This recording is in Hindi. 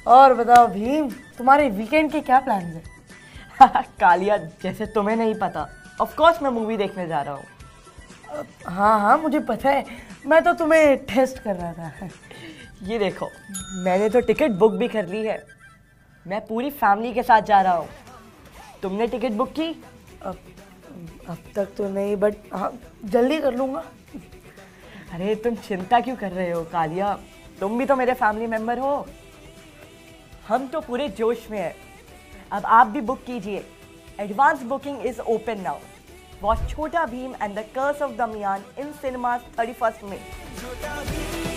और बताओ भीम, तुम्हारे वीकेंड के क्या प्लान्स हैं? कालिया, जैसे तुम्हें नहीं पता, ऑफ कोर्स मैं मूवी देखने जा रहा हूँ। हाँ हाँ मुझे पता है, मैं तो तुम्हें टेस्ट कर रहा था। ये देखो, मैंने तो टिकट बुक भी कर ली है। मैं पूरी फैमिली के साथ जा रहा हूँ। तुमने टिकट बुक की? अब तक तो नहीं, बट हाँ जल्दी कर लूँगा। अरे तुम चिंता क्यों कर रहे हो कालिया, तुम भी तो मेरे फैमिली मेंबर हो। हम तो पूरे जोश में हैं। अब आप भी बुक कीजिए। Advance booking is open now. Watch Chhota Bheem and the curse of Damyaan in cinemas 31st May।